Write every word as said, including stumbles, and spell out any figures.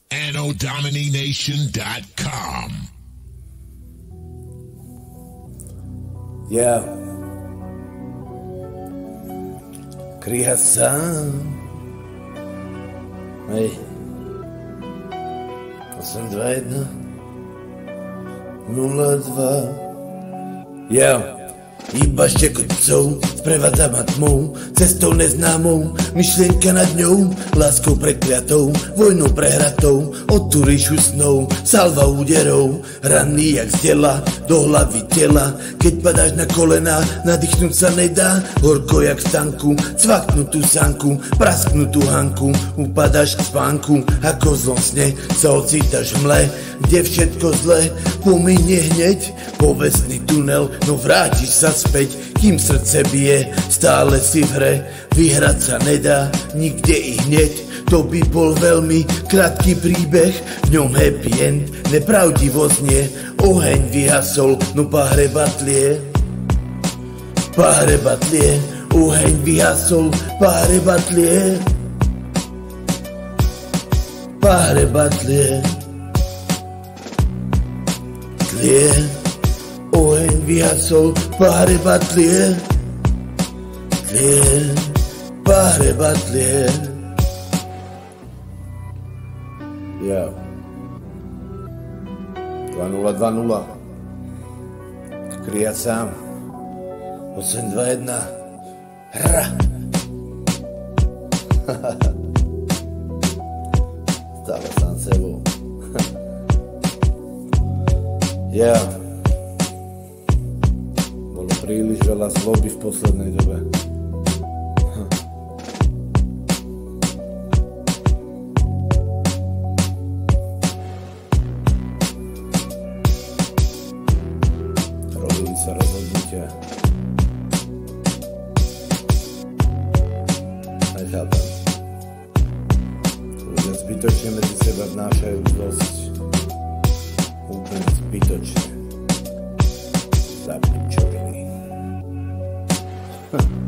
Anno Domini Nation dot com. Yeah. Kriha sám. Hej. osem dva jedna nula dva. Yeah. Iba štekot psov sprevádza ma tmou, cestou neznámou, myšlienka nad ňou, láskou prekliatou, vojnou prehratou, odtú ríšu snov, salva úderov, ranný jak z tela, do hlavy tela, keď padáš na kolená, nadýchnúť sa nedá, horko jak v tanku, cvaknutú sanku, prasknutú hanku, upadáš k spánku, ako v zlom sne sa ocítaš v mle, kde všetko zle pominie hneď, povestný tunel, no vrátiš sa späť, kým srdce bije, stále si v hre, vyhrať sa nedá, nikde i hneď, to by bol veľmi krátky príbeh, v ňom happy end, nepravdivo znie, oheň vyhasol, no pahreba tlie, pahreba tlie, oheň vyhasol, pahreba tlie, pahreba tlie, tlie, oheň vyhasol, pahreba tlie, tlie, pahreba tlie. Ja. dva nula dva nula. Kriha sám. osem dva jedna. Hra. Stále sám sebou. Ja. Bolo príliš veľa zloby v poslednej dobe. Robili sa rozhodnutia. Nechápam. Ľudia zbytočne medzi seba vnášajú zlosť. Úplne zbytočne. Zapičoviny.